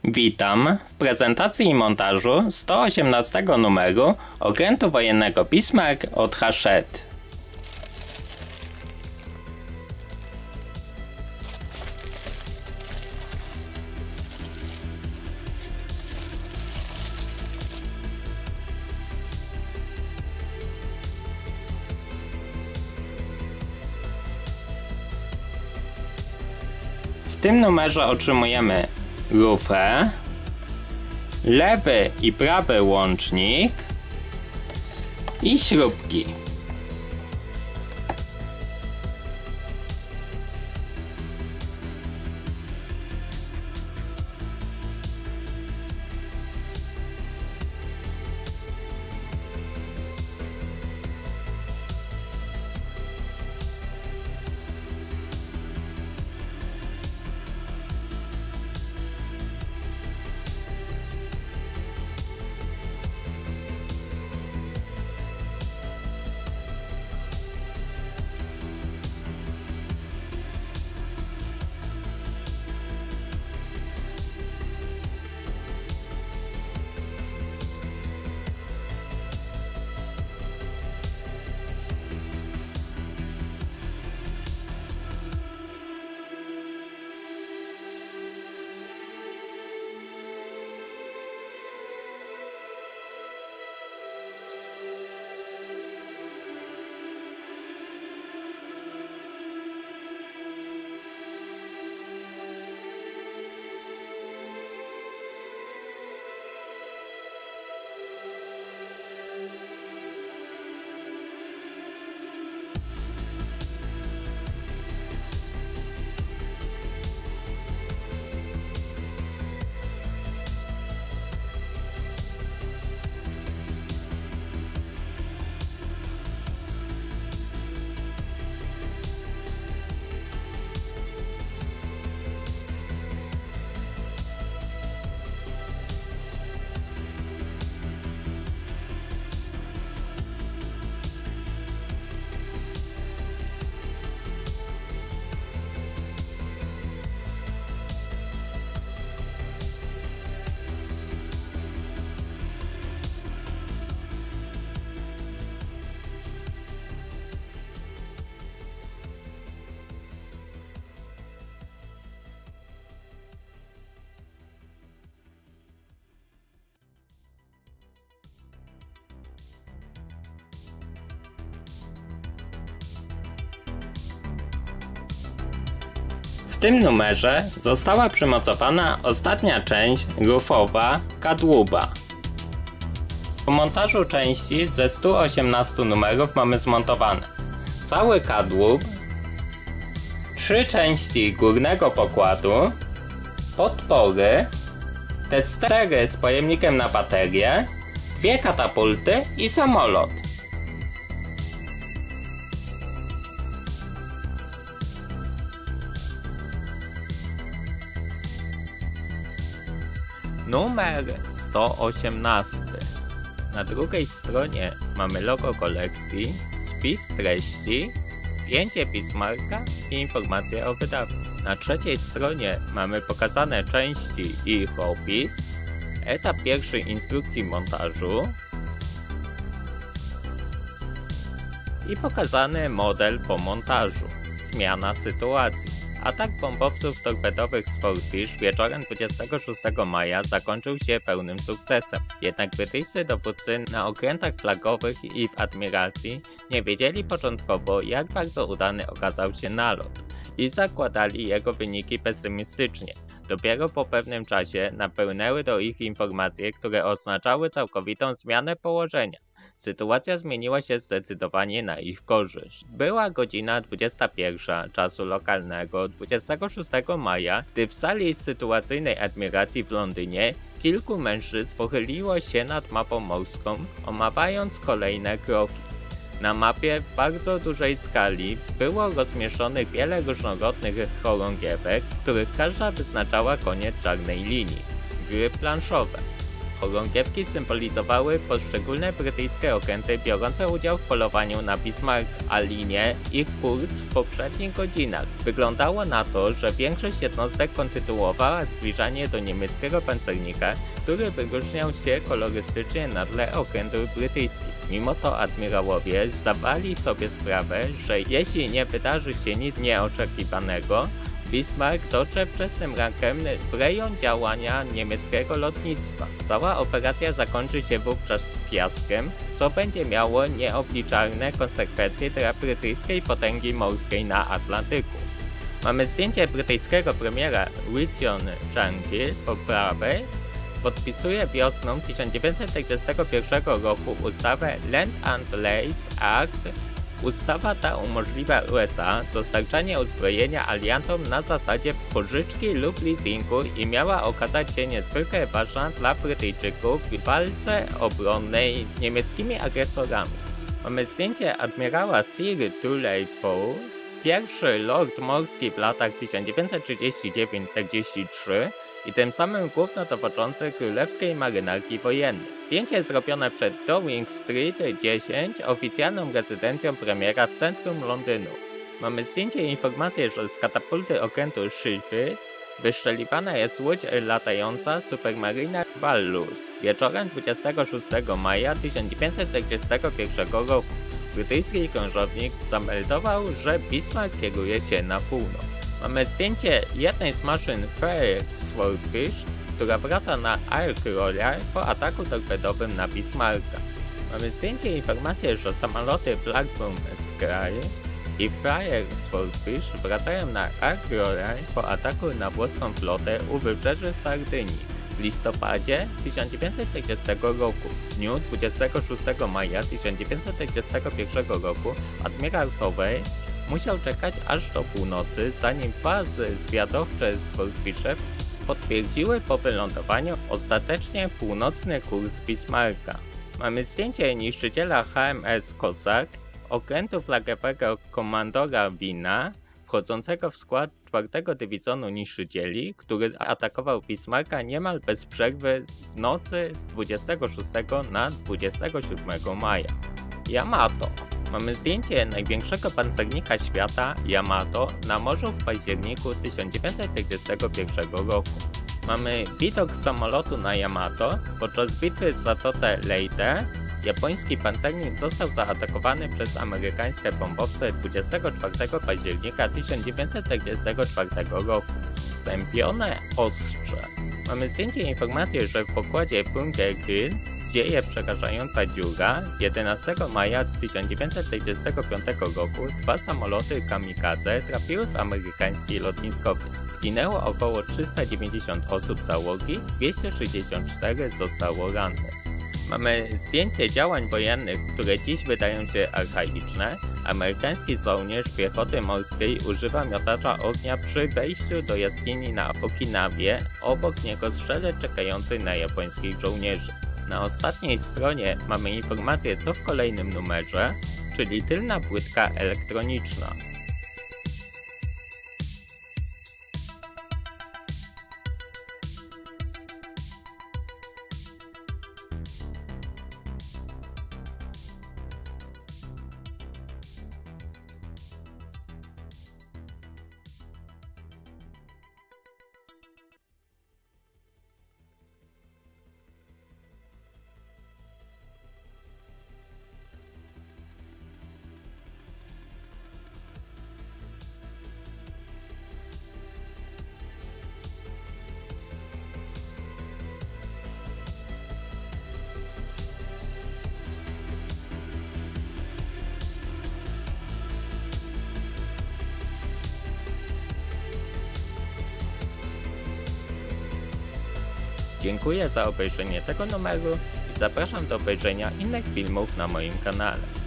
Witam w prezentacji i montażu 118 numeru okrętu wojennego Bismarck od Hachette. W tym numerze otrzymujemy lufę, lewy i prawy łącznik i śrubki. W tym numerze została przymocowana ostatnia część lufowa kadłuba. Po montażu części ze 118 numerów mamy zmontowane cały kadłub, 3 części górnego pokładu, podpory, te 4 z pojemnikiem na baterię, 2 katapulty i samolot. Numer 118. Na drugiej stronie mamy logo kolekcji, spis treści, zdjęcie Bismarcka i informacje o wydawcy. Na trzeciej stronie mamy pokazane części i ich opis, etap pierwszy instrukcji montażu i pokazany model po montażu, zmiana sytuacji. Atak bombowców torpedowych Swordfish wieczorem 26 maja zakończył się pełnym sukcesem. Jednak brytyjscy dowódcy na okrętach flagowych i w Admiralty nie wiedzieli początkowo, jak bardzo udany okazał się nalot i zakładali jego wyniki pesymistycznie. Dopiero po pewnym czasie napłynęły do ich informacje, które oznaczały całkowitą zmianę położenia. Sytuacja zmieniła się zdecydowanie na ich korzyść. Była godzina 21 czasu lokalnego 26 maja, gdy w sali sytuacyjnej admiracji w Londynie kilku mężczyzn pochyliło się nad mapą morską, omawiając kolejne kroki. Na mapie w bardzo dużej skali było rozmieszczonych wiele różnorodnych chorągiewek, których każda wyznaczała koniec czarnej linii. Gry planszowe. Chorągiewki symbolizowały poszczególne brytyjskie okręty biorące udział w polowaniu na Bismarck, a linie ich kurs w poprzednich godzinach. Wyglądało na to, że większość jednostek kontynuowała zbliżanie do niemieckiego pancernika, który wyróżniał się kolorystycznie na tle okrętów brytyjskich. Mimo to admirałowie zdawali sobie sprawę, że jeśli nie wydarzy się nic nieoczekiwanego, Bismarck dotrze wczesnym rankiem w rejon działania niemieckiego lotnictwa. Cała operacja zakończy się wówczas fiaskiem, co będzie miało nieobliczalne konsekwencje dla brytyjskiej potęgi morskiej na Atlantyku. Mamy zdjęcie brytyjskiego premiera Winston Churchill po prawej. Podpisuje wiosną 1941 roku ustawę Land and Lease Act. Ustawa ta umożliwia USA dostarczanie uzbrojenia aliantom na zasadzie pożyczki lub leasingu i miała okazać się niezwykle ważna dla Brytyjczyków w walce obronnej z niemieckimi agresorami. Mamy zdjęcie admirała Sir Dudley Poe, pierwszy lord morski w latach 1939–43 i tym samym głównodowodzący Królewskiej Marynarki Wojennej. Zdjęcie zrobione przed Downing Street 10, oficjalną rezydencją premiera w centrum Londynu. Mamy zdjęcie i informację, że z katapulty okrętu Sheffield wystrzeliwana jest łódź latająca Supermarina Walrus. Wieczorem 26 maja 1941 roku brytyjski krążownik zameldował, że Bismarck kieruje się na północ. Mamy zdjęcie jednej z maszyn Fair Swordfish, która wraca na Ark Royal po ataku torpedowym na Bismarcka. Mamy zdjęcie i informację, że samoloty Blackburn Sky i Fair Swordfish wracają na Ark Royal po ataku na włoską flotę u wybrzeży Sardynii. W listopadzie 1940 roku, w dniu 26 maja 1941 roku, admirał Hovey musiał czekać aż do północy, zanim bazy zwiadowcze z Swordfishem potwierdziły po wylądowaniu ostatecznie północny kurs Bismarcka. Mamy zdjęcie niszczyciela HMS Kozak, okrętu flagowego komandora Wina, wchodzącego w skład 4 Dywizjonu Niszczycieli, który atakował Bismarcka niemal bez przerwy w nocy z 26 na 27 maja. Yamato. Mamy zdjęcie największego pancernika świata, Yamato, na morzu w październiku 1941 roku. Mamy widok z samolotu na Yamato. Podczas bitwy w Zatoce Leyte japoński pancernik został zaatakowany przez amerykańskie bombowce 24 października 1944 roku. Stępione ostrze. Mamy zdjęcie i informację, że w pokładzie Bunker Hill dzieje przerażająca dziura. 11 maja 1945 roku 2 samoloty kamikadze trafiły w amerykański lotniskowiec. Zginęło około 390 osób załogi, 264 zostało rannych. Mamy zdjęcie działań wojennych, które dziś wydają się archaiczne. Amerykański żołnierz piechoty morskiej używa miotacza ognia przy wejściu do jaskini na Okinawie, obok niego strzelec czekający na japońskich żołnierzy. Na ostatniej stronie mamy informację, co w kolejnym numerze, czyli tylna płytka elektroniczna. Dziękuję za obejrzenie tego numeru i zapraszam do obejrzenia innych filmów na moim kanale.